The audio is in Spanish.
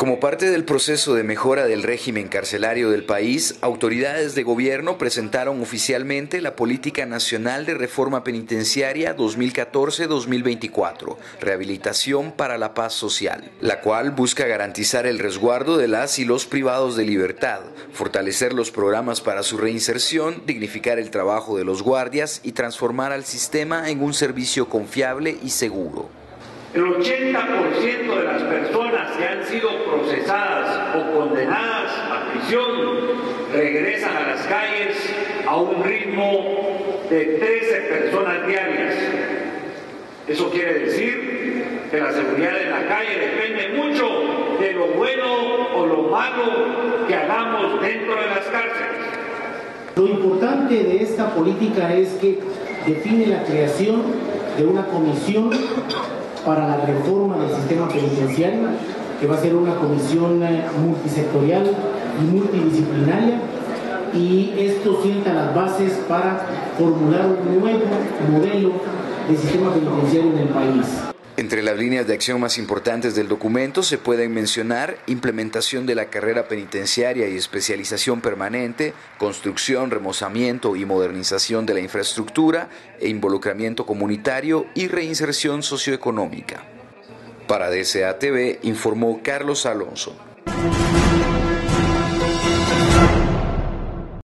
Como parte del proceso de mejora del régimen carcelario del país, autoridades de gobierno presentaron oficialmente la Política Nacional de Reforma Penitenciaria 2014-2024, Rehabilitación para la Paz Social, la cual busca garantizar el resguardo de las y los privados de libertad, fortalecer los programas para su reinserción, dignificar el trabajo de los guardias y transformar al sistema en un servicio confiable y seguro. El 80% de las personas que han sido procesadas o condenadas a prisión regresan a las calles a un ritmo de 13 personas diarias. Eso quiere decir que la seguridad en la calle depende mucho de lo bueno o lo malo que hagamos dentro de las cárceles. Lo importante de esta política es que define la creación de una comisión para la reforma del sistema penitenciario, que va a ser una comisión multisectorial y multidisciplinaria, y esto sienta las bases para formular un nuevo modelo de sistema penitenciario en el país. Entre las líneas de acción más importantes del documento se pueden mencionar implementación de la carrera penitenciaria y especialización permanente, construcción, remozamiento y modernización de la infraestructura e involucramiento comunitario y reinserción socioeconómica. Para DCA TV informó Carlos Alonso.